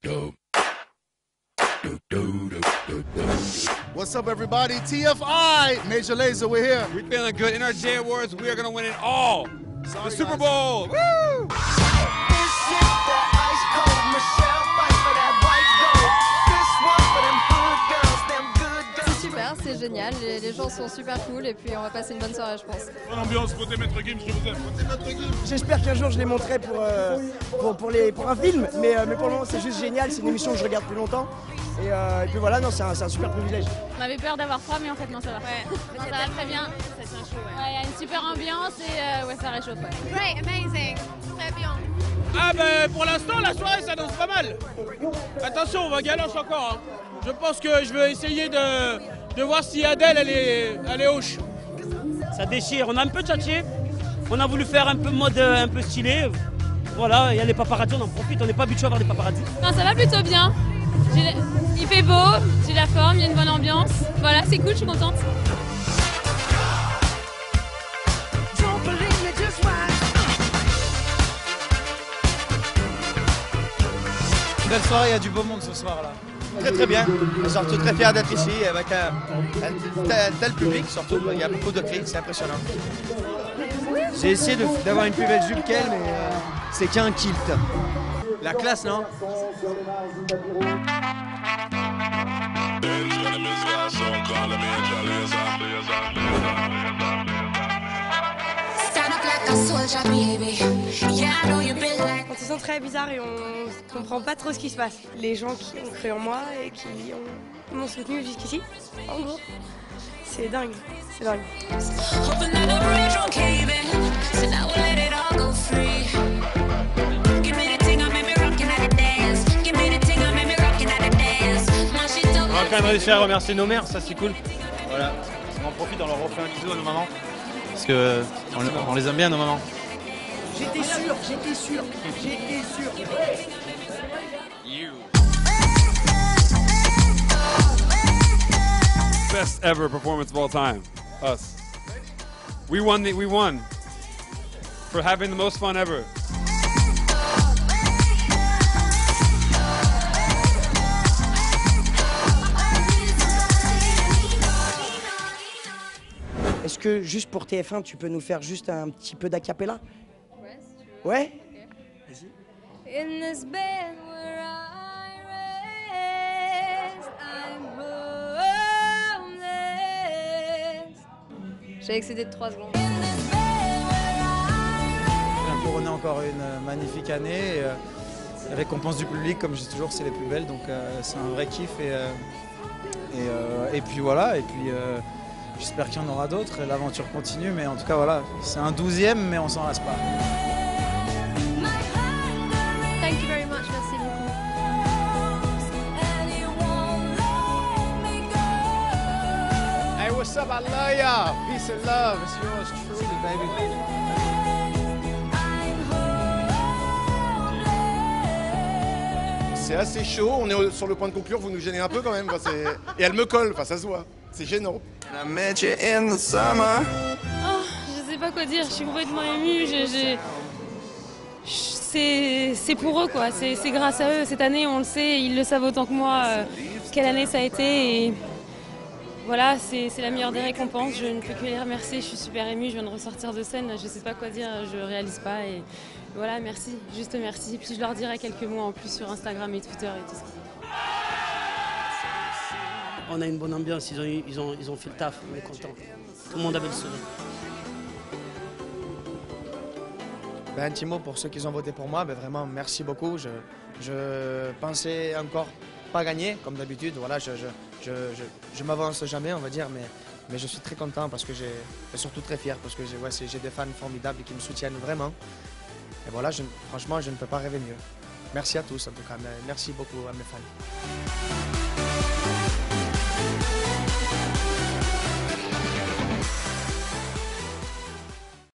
What's up, everybody? TFI, Major Lazer, we're here. We're feeling good. NRJ Awards, we are going to win it all. The Super Bowl. Woo! C'est super, c'est génial, les gens sont super cool et puis on va passer une bonne soirée, je pense. Bonne ambiance, votez Maître Gims, je vous aime. Votez Maître Gims. J'espère qu'un jour je les montrerai pour un film, mais pour le moment c'est juste génial, c'est une émission que je regarde depuis longtemps. Et puis voilà, non, c'est un super privilège. On avait peur d'avoir froid, mais en fait non, ça va. Ouais, non, ça va très bien. Ça tient chaud, ouais. Il y a une super ambiance et ouais, ça réchauffe. Ouais. Great, amazing, très bien. Ah ben pour l'instant la soirée s'annonce pas mal. Attention, on va galoche encore. Hein. Je pense que je vais essayer de voir si Adèle elle est hoche. Ça déchire, on a un peu tchatché, on a voulu faire un peu mode un peu stylé. Voilà, il y a les paparazzis, on en profite, on n'est pas habitué à voir des paparazzis. Non, ça va plutôt bien. Il fait beau, j'ai la forme, il y a une bonne ambiance. Voilà, c'est cool, je suis contente. Belle soirée, il y a du beau monde ce soir là. Très très bien, je suis surtout très fier d'être ici avec un tel public surtout, il y a beaucoup de cris, c'est impressionnant. J'ai essayé d'avoir une plus belle jupe qu'elle, mais c'est qu'un kilt. La classe, non? On se sent très bizarre et on comprend pas trop ce qui se passe. Les gens qui ont cru en moi et qui m'ont soutenu jusqu'ici, en gros, c'est dingue, c'est dingue. On va quand même réussir à remercier nos mères, ça c'est cool. Voilà, on en profite, on leur refait un bisou à nos mamans. Parce que on les aime bien nos mamans. J'étais sûr. Best ever performance of all time. Us. We won for having the most fun ever. Est-ce que juste pour TF1 tu peux nous faire juste un petit peu d'acapella? Ouais, si tu veux. Ouais? Okay. Vas-y. In this bed where I rest, I'm homeless. J'ai excédé de 3 secondes. On a couronné encore une magnifique année. Les récompenses du public, comme je dis toujours, c'est les plus belles, donc c'est un vrai kiff. Et puis voilà, j'espère qu'il y en aura d'autres, l'aventure continue, mais en tout cas voilà, c'est un 12e, mais on s'en lasse pas. Thank you very much, merci beaucoup. Hey, what's up? I love y'all. Peace and love. It's yours truly, baby. C'est assez chaud, on est sur le point de conclure, vous nous gênez un peu quand même. Et elle me colle, enfin ça se voit, c'est gênant. Oh, je sais pas quoi dire, je suis complètement émue. C'est pour eux quoi, c'est grâce à eux. Cette année, on le sait, ils le savent autant que moi, quelle année ça a été. Et voilà, c'est la meilleure des récompenses. Je ne peux que les remercier, je suis super émue, je viens de ressortir de scène, je sais pas quoi dire, je réalise pas. Et voilà, merci, juste merci. Puis je leur dirai quelques mots en plus sur Instagram et Twitter et tout ça. On a une bonne ambiance, ils ont fait le taf, on est content. Tout le monde avait le sourire. Un petit mot pour ceux qui ont voté pour moi, vraiment merci beaucoup. Je pensais encore pas gagner, comme d'habitude. Voilà, je m'avance jamais, on va dire, mais je suis très content parce que et surtout très fier parce que j'ai des fans formidables qui me soutiennent vraiment. Et voilà, franchement, je ne peux pas rêver mieux. Merci à tous en tout cas, merci beaucoup à mes fans.